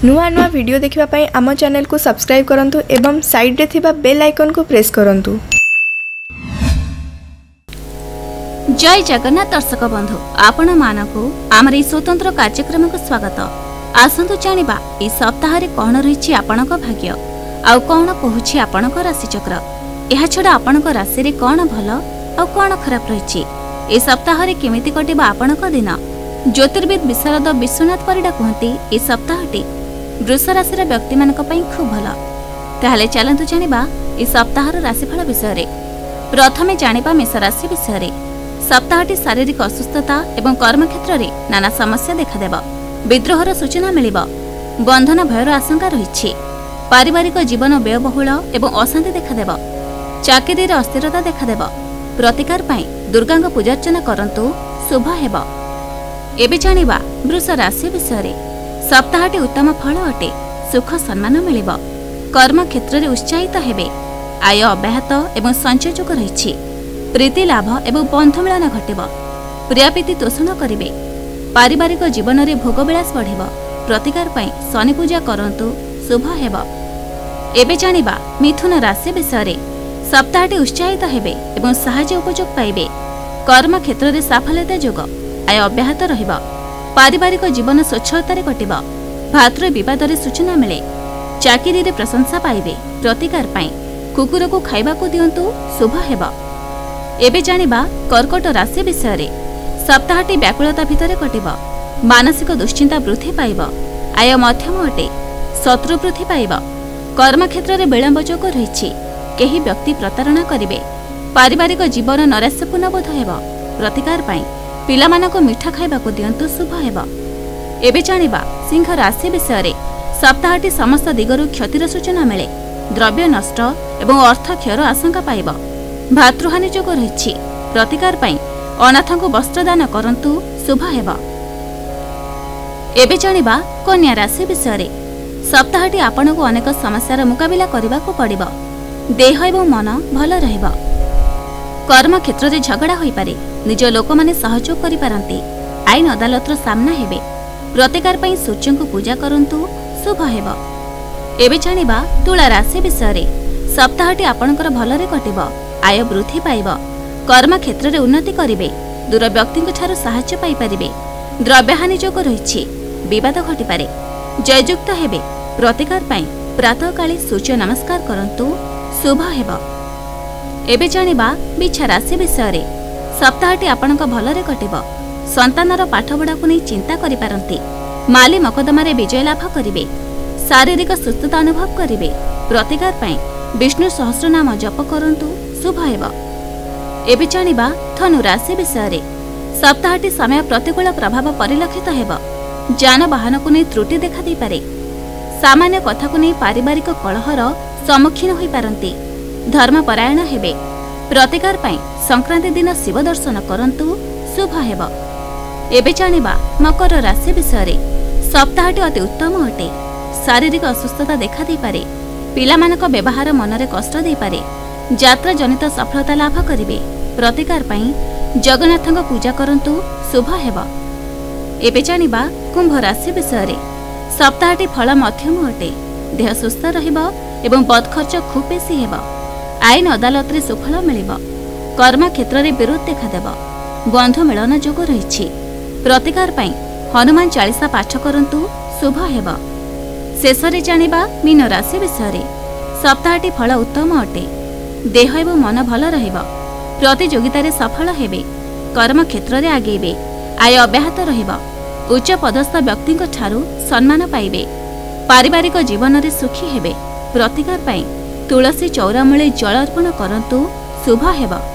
नुआ नुआ वीडियो देखिबा पई आम चैनल को सब्सक्राइब करंतु एवं साइड रे थिबा बेल आइकन को प्रेस करंतु। जय जगन्नाथ दर्शक बंधु आपण मानकु आमर स्वतंत्र कार्यक्रम को स्वागत। आसंतु जानिबा ए सप्ताह रे कोन रहिछि आपणक भाग्य आ कोन कहूछि आपणक राशि चक्र। एहा छडा आपणक राशि रे कोन भलो आ कोन खराब रहिछि। ए सप्ताह रे केमिति कटिबा आपणक दिन। ज्योतिर्विद विशारद विश्वनाथ परिडा कहती ए सप्ताहटी वृष राशि व्यक्ति मानक पई खूब भल। ताहले चलंतु जानिबा ए सप्ताहर राशिफल विषय रे। प्रथमे जानिबा मेष राशि विषय रे। सप्ताहटी शारीरिक असुस्थता एवं कर्मक्षेत्र रे नाना समस्या देखा देबा। विद्रोहर सूचना मिलिबा। बंधन भयर आशंका रहिछि। पारिवारिक जीवन व्ययबहुल एवं अशांति देखा देबा। चाकरी रे अस्थिरता देखा देबा। प्रतिकार पई दुर्गांग पूजार्चना करंतु शुभ हेबा। एबे जानिबा वृष राशि विषय रे। सप्ताहटी उत्तम फल अटे। सुख सम्मान मिलिबा। कर्म क्षेत्र रे उत्साहित हेबे। आय अब्याहत एवं संचय जोग रहिछि। प्रीति लाभ एवं बंधु मिलन घटिबा। प्रियापीति तोषण करिवे। पारिवारिक जीवन रे भोगविलास बढ़िबा। प्रतिकार पई शनि पूजा करंतु शुभ हेबा। एबे जानिबा मिथुन राशि विषय रे। सप्ताहटी उत्साहित हेबे एवं साहाय्य उपयोग पाइबे। कर्म क्षेत्र रे सफलता जोग। आय अब्याहत रहिबा। पारिवारिक जीवन स्वच्छता रे कटिबा। भातृ विवाद रे सूचना मिले। चाकरी रे प्रशंसा पाइबे। प्रतिकार पई कुकुर को खाइबा को दियंतु शुभ हेबा। एबे जानिबा कर्कट राशि विषय रे। सप्ताहटी व्याकुलता भितरे कटिबा। मानसिक दुश्चिंता वृद्धि पाइबा। आय मध्यम अटे। शत्रु वृद्धि पाइबा। कर्म क्षेत्र रे विलंब जोग रहिछि। केही व्यक्ति प्रतारणा करिवे। पारिवारिक जीवन नैराश्यपूर्ण बोध हेबा। प्रतिकार पई पिलामानको मिठा खाइबा को दियंतु शुभ हेबा। एबे जानिबा सिंह राशि विषय रे। सप्ताहटी समस्त दिगरु क्षतिर सूचना मिले। द्रव्य नष्ट एवं अर्थ क्षयर आशंका पाइबा। भातृहानि जोग रहिछि। प्रतिकार पई अनाथଙ୍କୁ वस्त्रदान करंतु शुभ हेबा। एबे जानिबा कन्या राशि विषय रे। सप्ताहटी आपनको अनेक समस्यार मुकाबिला करबा को पड़िबा। देह एवं मन भल रहइबा। कर्म क्षेत्र रे झगड़ा होई पारे। निज लोक माने सहयोग करि पारंती। आईन अदालत रो सामना हेबे। प्रतिकार पई सूर्य को पूजा करंतु शुभ हेबा। एबे जानिबा तुला राशि विषय रे। सप्ताहटी आपनकर भलरे कटिबा। आय वृद्धि पाइबा। कर्म क्षेत्र रे उन्नति करिवे। दूर व्यक्तिक ठारो सहायता पाई परिबे। द्रव्यहानि जोग रहिछि। विवाद घटि पारे। जययुक्त हेबे। प्रतिकार पई प्रातः काली सूर्य नमस्कार करंतु शुभ हेबा। एबे जानिबा बिच्छा राशि विषय रे। सप्ताहटी आपनक भलरे कटिबा। संतानर पाठपढ़ा को नहीं चिंता करि पारंती। माली मकदमा रे विजय लाभ करिवे। शारीरिक सुस्थता अनुभव करिवे। प्रतिकार पई विष्णु सहस्रनाम जप करंतु शुभ हेबा। एबे जानिबा धनु राशि विषय रे। सप्ताहटी समय प्रतिकूल प्रभाव परिलक्षित हेबा। जानवाहन को नहीं त्रुटि देखा दै पारे। सामान्य कथा को नहीं पारिवारिक कलहर सम्मुखीन होई पारंती। धर्मपरायण हेबे। प्रतिकार पई संक्रांति दिन शिव दर्शन करंतु शुभ हेबा। एबे जानिबा मकर राशि विषय रे। सप्ताहटी अति उत्तम अटे। शारीरिक असुस्थता देखा दै पारे। पिलामानक व्यवहार मनरे कष्ट दै पारे। यात्रा जनित सफलता लाभ करिवे। प्रतिकार पई जगन्नाथଙ୍କ पूजा करंतु शुभ हेबा। एबे जानिबा कुंभ राशि विषय रे। सप्ताहटी फल मध्यम अटे। देह सुस्थ रहिबा एवं बद खर्च खूब बेसी हेबा। आईन अदालत रे सुफल मिलिबा। कर्म क्षेत्र रे विरोध देखा देबा। बंधु मिलन जोग रहिछि। प्रतिकार पई हनुमान चालीसा पाठ करंतु शुभ हेबा। शेषरे जानिबा मीन राशि विषय रे। सप्ताहटी फल उत्तम अटे। देह एवं मन भल रहिबा। प्रतियोगिता रे सफल हेबे। कर्म क्षेत्र रे आगेबे। आय अब्याहत रहिबा। उच्च पदस्थ व्यक्तिक ठारू सम्मान पाइबे। पारिवारिक जीवन रे सुखी हेबे। प्रतिकार पई तुलसी चौरामूले जल अर्पण करंतु शुभ हेबा।